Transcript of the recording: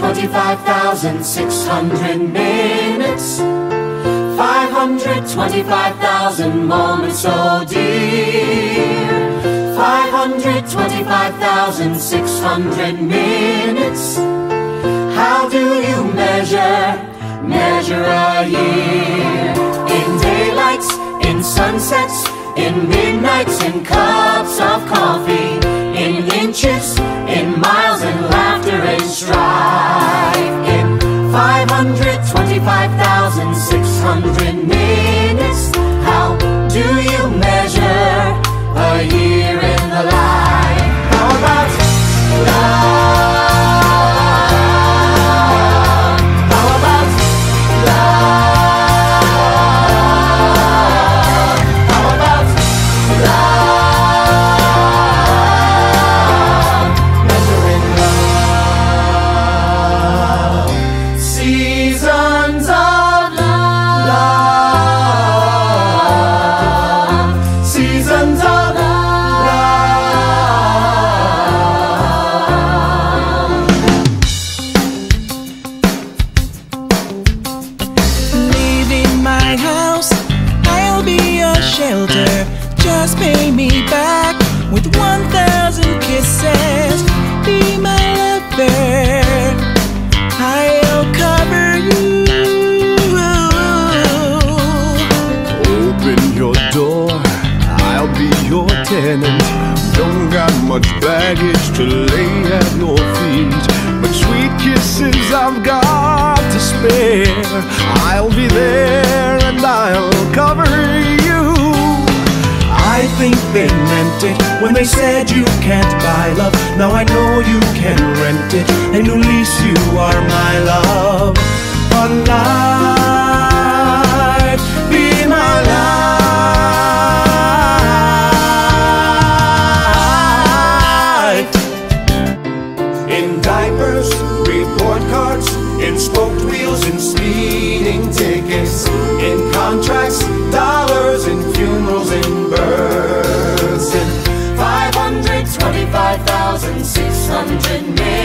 525,600 minutes, 525,000 moments, oh dear. 525,600 minutes. How do you measure a year? In daylights, in sunsets, in midnights, in cups of coffee, in inches, in miles, in laughter and strife. In 525,600 minutes, how do you measure a year in the life? How about love? How about love? How about love? Measuring love. Seasons of love. Seasons of shelter, just pay me back with 1,000 kisses. Be my lover, I'll cover you. Open your door, I'll be your tenant. Don't got much baggage to lay at your feet, but sweet kisses I've got to spare. I'll be there and I'll cover you. I think they meant it when they said you can't buy love. Now I know you can rent it, and at least you are my love. One life, be my light. In diapers, report cards, in spoked wheels, in speeding tickets, in contracts, dollars, in funerals, in births. In 525,600 minutes.